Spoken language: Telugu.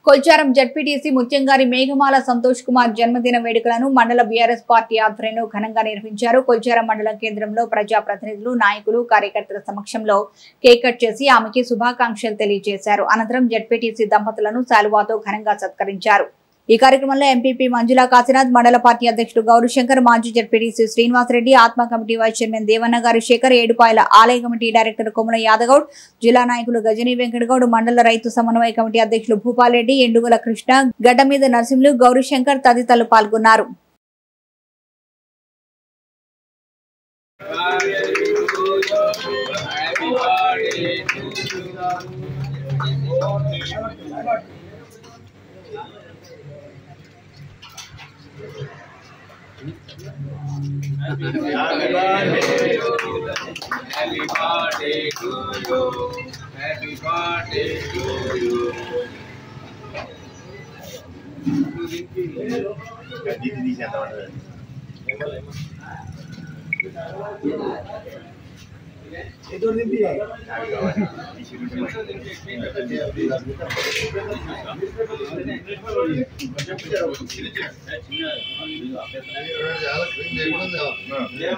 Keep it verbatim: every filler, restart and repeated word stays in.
కొల్చారం జడ్పీటీసీ ముత్యంగారి మేఘమాల సంతోష్ కుమార్ జన్మదిన వేడుకలను మండల బీఆర్ఎస్ పార్టీ ఆధ్వర్యంలో ఘనంగా నిర్వహించారు. కొల్చారం మండల కేంద్రంలో ప్రజాప్రతినిధులు, నాయకులు, కార్యకర్తల సమక్షంలో కేక్ కట్ చేసి ఆమెకి శుభాకాంక్షలు తెలియజేశారు. అనంతరం జడ్పీటీసీ దంపతులను శాలువాతో ఘనంగా సత్కరించారు. ఈ కార్యక్రమంలో ఎంపీపీ మంజుల కాశీనాథ్, మండల పార్టీ అధ్యక్షుడు గౌరీశంకర్, మాజీ జడ్పీటీసీ శ్రీనివాసరెడ్డి, ఆత్మ కమిటీ వైస్ చైర్మన్ దేవన్న గారి శేఖర్, ఏడుపాయల ఆలయ కమిటీ డైరెక్టర్ కొముల యాదగౌడ్, జిల్లా నాయకులు గజనీ వెంకటగౌడ్, మండల రైతు సమన్వయ కమిటీ అధ్యక్షులు భూపాలరెడ్డి, ఎండుగుల కృష్ణ, గడ్డమీద నరసింహులు, గౌరీశంకర్ తదితరులు పాల్గొన్నారు. Happy birthday to you. Happy birthday to you. Itu limpi ya.